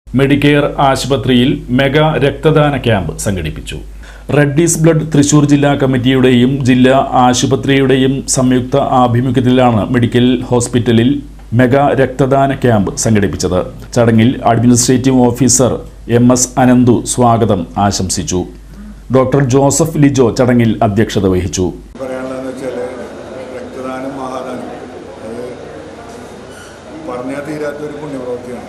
Medicare ആശുപത്രിയിൽ mega രക്തദാന camp സംഘടിപ്പിച്ചു. റെഡ്ഡീസ് ബ്ലഡ് തൃശൂർ ജില്ലാ കമ്മിറ്റിയുടെയും ജില്ലാ ആശുപത്രിയുടെയും സംയുക്ത ആഭിമുഖ്യത്തിലാണ് മെഡിക്കൽ ഹോസ്പിറ്റലിൽ മെഗാ രക്തദാന ക്യാമ്പ് സംഘടിപ്പിച്ചത്. ചടങ്ങിൽ അഡ്മിനിസ്ട്രേറ്റീവ് ഓഫീസർ MS അനന്തു സ്വാഗതം ആശംസിച്ചു. ഡോക്ടർ ജോസഫ് ലിജോ ചടങ്ങിൽ അധ്യക്ഷത വഹിച്ചു. പറഞ്ഞാൽ തീരാത്തൊരു പുണ്യപ്രവൃത്തിയാണ്.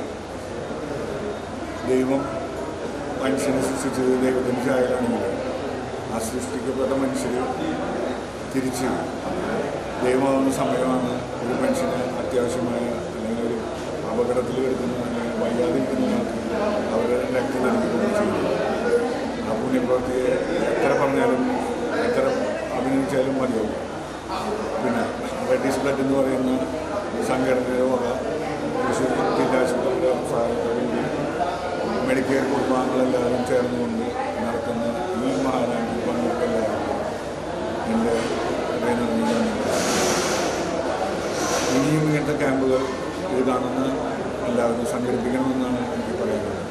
ദൈവം മനുഷ്യനെ സൃഷ്ടിച്ചത് ദൈവത്തിൻ്റെ ചായലാണെങ്കിൽ ആ സൃഷ്ടിക്കപ്പെട്ട മനുഷ്യർ തിരിച്ച് ദൈവമാവുന്ന സമയമാണ് ഒരു മനുഷ്യന് അത്യാവശ്യമായ അല്ലെങ്കിൽ ഒരു അപകടത്തിൽ കിടക്കുന്ന അല്ലെങ്കിൽ വയ്യാതിരിക്കുന്നതിനകത്ത് അവരെ രക്തം നൽകുകയും ചെയ്യുന്നത്. ആ പുണ്യപ്രവൃത്തിയെ എത്ര പറഞ്ഞാലും എത്ര അഭിനയിച്ചാലും മതിയാവും. പിന്നെ റെഡ്ഡീസ് ബ്ലഡ് എന്ന് പറയുന്ന സംഘടനയുടെ വക തൃശ്ശൂർ ജില്ലാ ആശുപത്രിയുടെ സഹായത്തോടുകൂടി മെഡിക്കെയർ കുടുംബാംഗങ്ങളെല്ലാവരും ചേർന്നുകൊണ്ട് നടത്തുന്ന ഈ മഹാനാട്ടിൽ പങ്കെടുക്കെല്ലാവർക്കും എൻ്റെ ഇനിയും ഇങ്ങനത്തെ ക്യാമ്പുകൾ ഇത് കാണുന്ന എല്ലാവരും സംഘടിപ്പിക്കണമെന്നാണ് എനിക്ക് പറയാനുള്ളത്.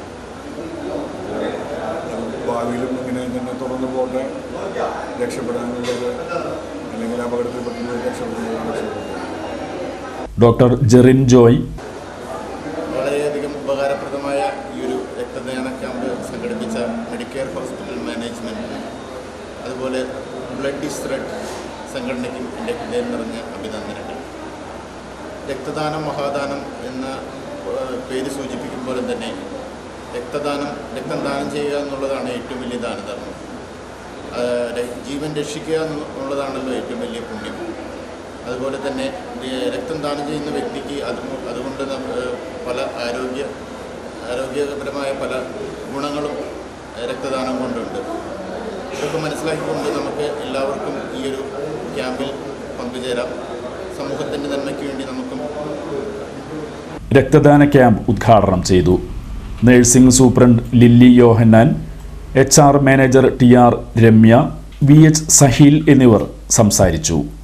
ഭാവിയിലും ഇങ്ങനെ തന്നെ തുറന്നു പോട്ടെ. രക്ഷപ്പെടാനുള്ളത് അല്ലെങ്കിൽ അപകടത്തിൽപ്പെട്ടുന്നത് രക്ഷപ്പെടുന്നത്. ഡോക്ടർ ജെറിൻ ജോയ് വളരെയധികം ഉപകാരപ്രദമായ ഈ ഒരു രക്തദാന ക്യാമ്പ് സംഘടിപ്പിച്ച മെഡിക്കെയർ ഹോസ്പിറ്റൽ മാനേജ്മെൻറ്റിന് അതുപോലെ ബ്ലഡ്ഡീസ് ബ്ലഡ് സംഘടനയ്ക്കും എൻ്റെ ഹൃദയം നിറഞ്ഞ അഭിനന്ദനങ്ങൾ. രക്തദാനം മഹാദാനം എന്ന പേര് സൂചിപ്പിക്കും പോലെ തന്നെ രക്തം ദാനം ചെയ്യുക എന്നുള്ളതാണ് ഏറ്റവും വലിയ ദാനധർമ്മം. ജീവൻ രക്ഷിക്കുക എന്നുള്ളതാണല്ലോ ഏറ്റവും വലിയ പുണ്യം. അതുപോലെ തന്നെ രക്തം ദാനം ചെയ്യുന്ന വ്യക്തിക്ക് അതുകൊണ്ട് പല ആരോഗ്യപരമായ പല ഗുണങ്ങളും രക്തദാനം കൊണ്ടുണ്ട്. ഇതൊക്കെ മനസ്സിലാക്കിക്കൊണ്ട് നമുക്ക് എല്ലാവർക്കും ഈ ഒരു ക്യാമ്പിൽ പങ്കുചേരാം. സമൂഹത്തിൻ്റെ നന്മയ്ക്ക് വേണ്ടി നമുക്കും. രക്തദാന ക്യാമ്പ് ഉദ്ഘാടനം ചെയ്തു nursing superintendent Lilly Yohannan, HR manager TR Ramya, VH Saheel എന്നിവർ സംസാരിച്ചു.